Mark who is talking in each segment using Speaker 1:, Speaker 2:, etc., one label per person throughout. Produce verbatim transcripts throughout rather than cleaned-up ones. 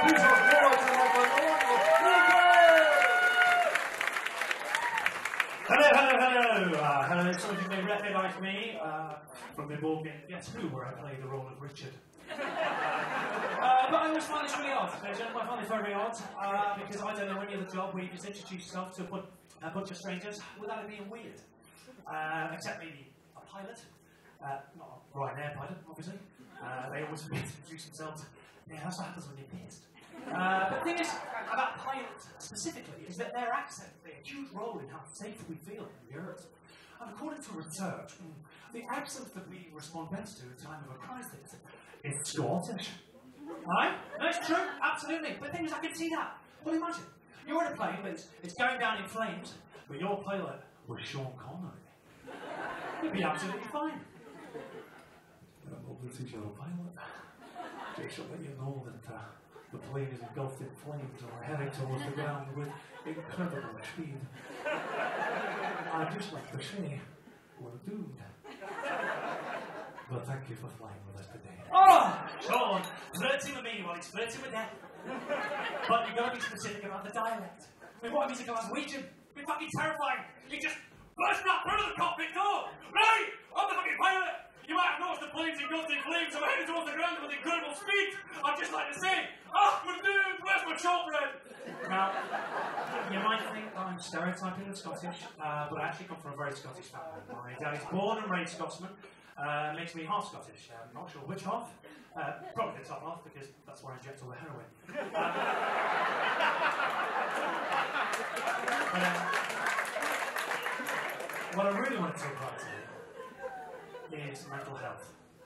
Speaker 1: Hello, hello, hello. Uh, hello, some of you may recognise me uh, from the board game Guess Who, where I play the role of Richard. Uh, but I always find this really odd. I find this very odd uh, because I don't know any other job where you just introduce yourself to a, bu a bunch of strangers without it being weird. Uh, except maybe a pilot. Uh, not a Ryanair pilot, obviously. Uh, they always introduce themselves. Yeah, that's what happens when you're pissed. Uh, but the thing is, about pilots specifically, is that their accent plays a huge role in how safe we feel in the earth. And according to research, the accent that we respond best to at the time of a crisis is Scottish. Right? No, it's true, absolutely. But the thing is, I can see that. Well, imagine, you're in a plane, but it's, it's going down in flames, but your pilot was Sean Connery. You'd be absolutely fine. Well, this is your pilot. Just to let you know that uh, the plane is engulfed in flames and we're heading towards the ground with incredible speed. I'd just like to say, we're doomed. But thank you for flying with us today. Oh! Sean, flirting with me while he's flirting with death. But you've got to be specific about the dialect. I mean, what if he's a Glaswegian? It'd be fucking terrifying. You just burst up through the cockpit door. Right! I'm the fucking pilot! You might have noticed the plane's engulfed in flames, so we're heading towards the ground with incredible speed. I'd just like to say, oh, we're doomed, where's my shortbread? Now, you might think I'm stereotyping the Scottish, uh, but I actually come from a very Scottish family. My dad is born and raised Scotsman, uh, makes me half Scottish. I'm not sure which half. Uh, probably the top half, because that's where I inject all the heroin. Um, but, um, what I really want to talk about today is mental health.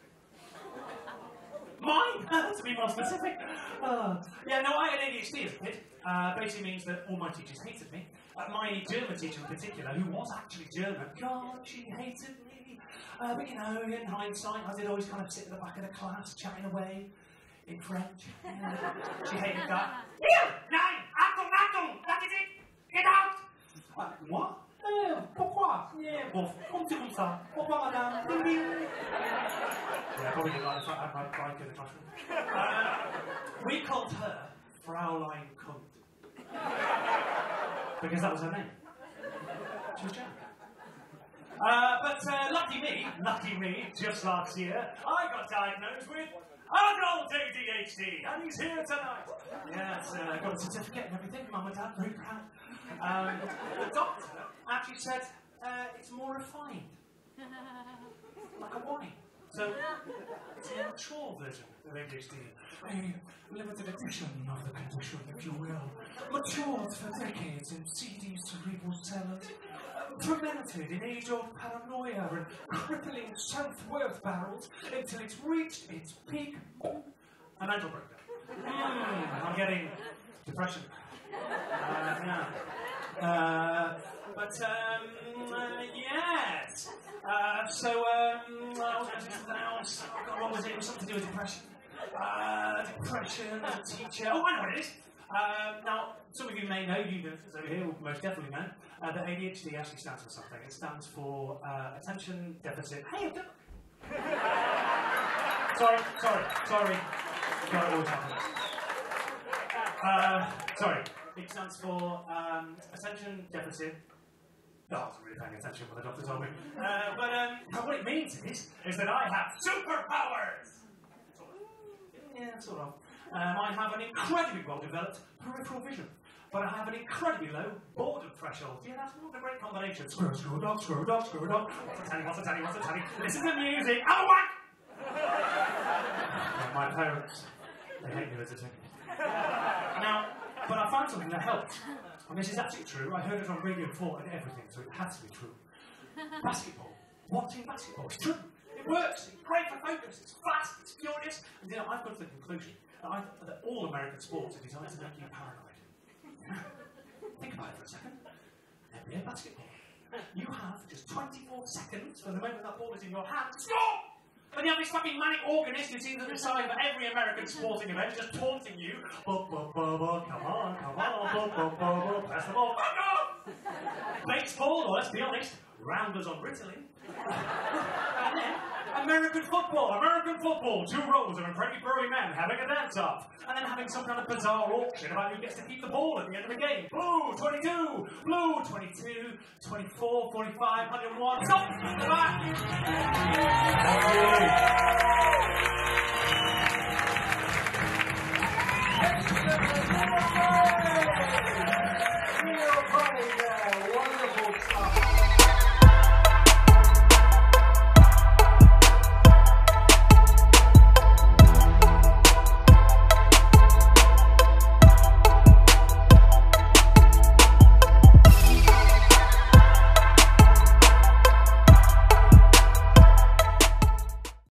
Speaker 1: Mine? To be more specific. Uh, yeah, no, I had A D H D as a kid. Uh, basically means that all my teachers hated me. Uh, my German teacher in particular, who was actually German, God, she hated me. Uh, but you know, in hindsight, I did always kind of sit at the back of the class, chatting away in French. You know, she hated that. Neal! Nine! Achtung, Achtung! That is it! Get out! Uh, what? Euh, pourquoi? Yeah, bon, comme c'est comme ça. Pourquoi, madame? Ding ding. Yeah, probably didn't like the fact I had my bike in the classroom. Uh, we called her Fraulein Cunt. Because that was her name. She was Jack. Uh, but uh, lucky me, lucky me, just last year, I got diagnosed with adult A D H D, and he's here tonight. Yes, uh, got a certificate and everything, mum and dad, very proud. Um, the doctor actually said uh, it's more refined, like a wine. So it's a mature version of A D H D, a limited edition of the condition, if you will, matured for decades in seedy cerebral cells, fermented in age-old paranoia and crippling self-worth barrels until it's reached its peak. A mental breakdown. Mm, I'm getting depression. Uh, yeah. Uh, but, um, uh, yes. Uh, so, um, I was going to do something else. Oh, God, what was it? It was something to do with depression. Uh, depression, as a teacher. Oh, I know what it is. Uh, now, some of you may know, you over here will most definitely know, uh, that A D H D actually stands for something. It stands for uh, Attention Deficit. Hey, don't... sorry, sorry, sorry. Sorry, always happens. Uh, sorry. It stands for um, Attention Deficit. No, I wasn't really paying attention when the doctor told me. Uh, but um, what it means is, is that I have superpowers! Sort of. Yeah, sort of. Um, I have an incredibly well-developed peripheral vision, but I have an incredibly low boredom threshold. Yeah, that's not a great combination. Screw, screw, dog, screw, dog, screw, dog. What's the telly, what's the telly, what's the telly? Listen to music. I'm a whack! Yeah, my parents, they hate me visiting. Now, but I found something that helped. And this is absolutely true. I heard it on Radio four and everything, so it has to be true. Basketball. Watching basketball. It's true. It works. It's great for focus. It's fast. It's furious. And you know, I've got to the conclusion that, I, that all American sports are designed to make you paranoid. Yeah. Think about it for a second. N B A basketball. You have just twenty-four seconds from the moment that ball is in your hand to score! And you have this fucking manic organist who seems at the side of every American sporting event just taunting you. Buh, buh, buh, buh, come on, come on, buh, buh, buh, buh, pass the ball, fuck off! Baseball, or let's be honest, rounders on Ritalin. And then, American football, American football. Two rows of incredibly burly men having a dance-off. And then having some kind of bizarre auction about who gets to keep the ball at the end of the game. Blue, twenty-two. Blue, twenty-two. twenty-four, forty-five, one oh one. Stop! Back!